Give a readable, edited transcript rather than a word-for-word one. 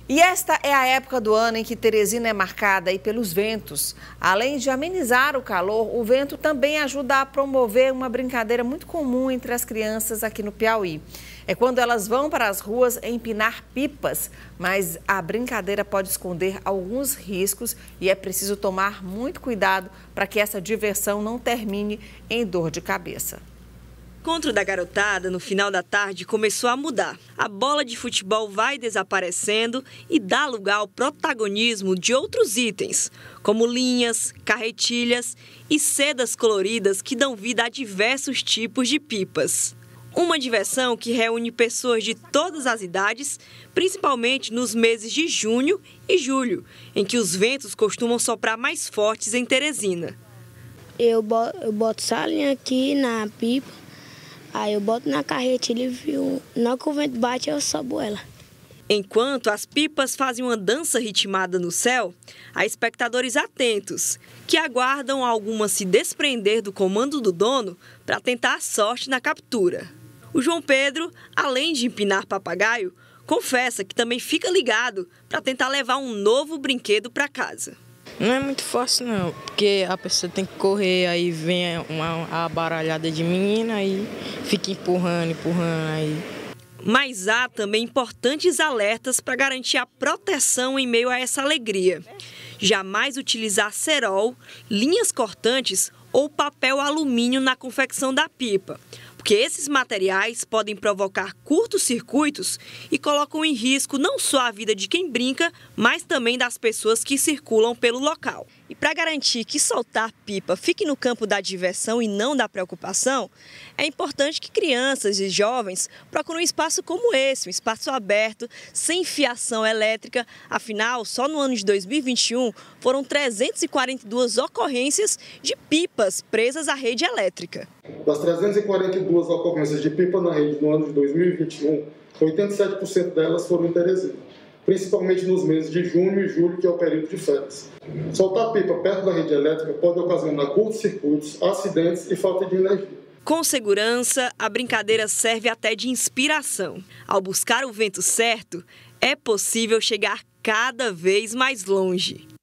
E esta é a época do ano em que Teresina é marcada aí pelos ventos. Além de amenizar o calor, o vento também ajuda a promover uma brincadeira muito comum entre as crianças aqui no Piauí. É quando elas vão para as ruas empinar pipas, mas a brincadeira pode esconder alguns riscos e é preciso tomar muito cuidado para que essa diversão não termine em dor de cabeça. O encontro da garotada no final da tarde começou a mudar. A bola de futebol vai desaparecendo e dá lugar ao protagonismo de outros itens, como linhas, carretilhas e sedas coloridas que dão vida a diversos tipos de pipas. Uma diversão que reúne pessoas de todas as idades, principalmente nos meses de junho e julho, em que os ventos costumam soprar mais fortes em Teresina. Eu boto salinha aqui na pipa. Aí eu boto na carretilha e viu, na hora que o vento bate, eu sobo ela. Enquanto as pipas fazem uma dança ritmada no céu, há espectadores atentos, que aguardam alguma se desprender do comando do dono para tentar a sorte na captura. O João Pedro, além de empinar papagaio, confessa que também fica ligado para tentar levar um novo brinquedo para casa. Não é muito fácil não, porque a pessoa tem que correr, aí vem a baralhada de menina, aí fica empurrando aí. Mas há também importantes alertas para garantir a proteção em meio a essa alegria. Jamais utilizar cerol, linhas cortantes ou papel alumínio na confecção da pipa, porque esses materiais podem provocar curtos-circuitos e colocam em risco não só a vida de quem brinca, mas também das pessoas que circulam pelo local. E para garantir que soltar pipa fique no campo da diversão e não da preocupação, é importante que crianças e jovens procurem um espaço como esse, um espaço aberto, sem fiação elétrica. Afinal, só no ano de 2021 foram 342 ocorrências de pipas presas à rede elétrica. Das 342 ocorrências de pipa na rede no ano de 2021, 87% delas foram em Teresina, principalmente nos meses de junho e julho, que é o período de férias. Soltar pipa perto da rede elétrica pode ocasionar curtos-circuitos, acidentes e falta de energia. Com segurança, a brincadeira serve até de inspiração. Ao buscar o vento certo, é possível chegar cada vez mais longe.